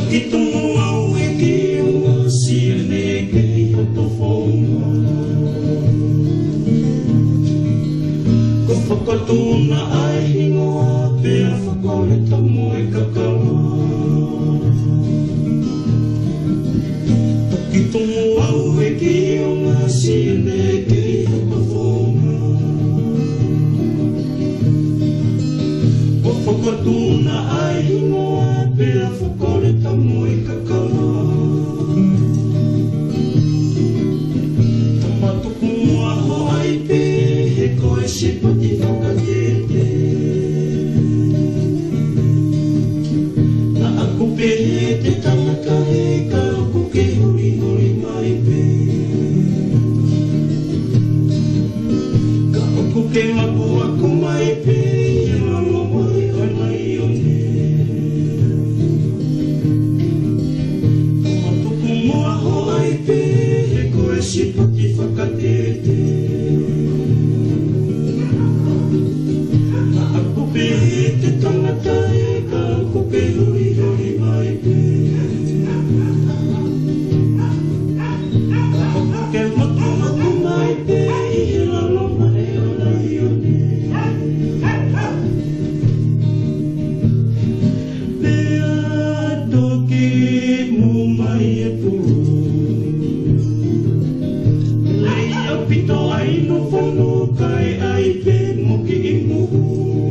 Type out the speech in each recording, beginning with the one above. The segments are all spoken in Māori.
Tomo au e ki o si ne ke I hoto fonga Ko whakatuna ai hingoa Pea whakoleta mo e kakao Toki tomo au e ki o si ne ke I hoto fonga Ko whakatuna ai hingoa Pea whakoleta mo e kakao Se pati whakatete Na aku pehe te tangata he Ka aku ke hori hori mai pe Ka aku ke maku aku mai pe Ia mama mai ana I one Ka tuku mua ho ai pe He koe se pati whakatete Te tangata e ka ko ke hori hori mai pe Ka ko ke matu matu mai pe I he lalo mai ona I one Pea toki mu mai e puru Lei au pito ai no whanu kai ai pe mo ki I muhu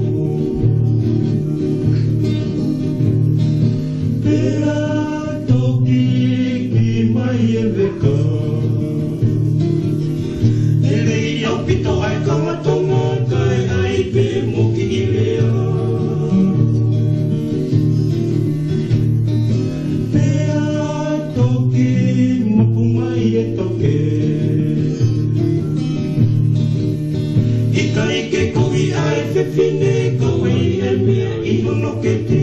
Fine ka wei e mea I hono ke te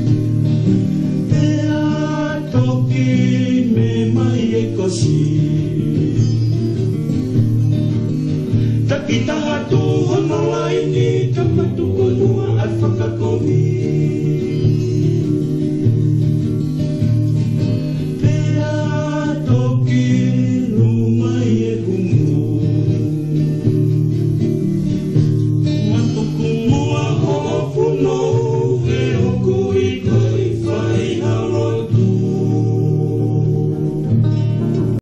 Pea toki me mai e kosi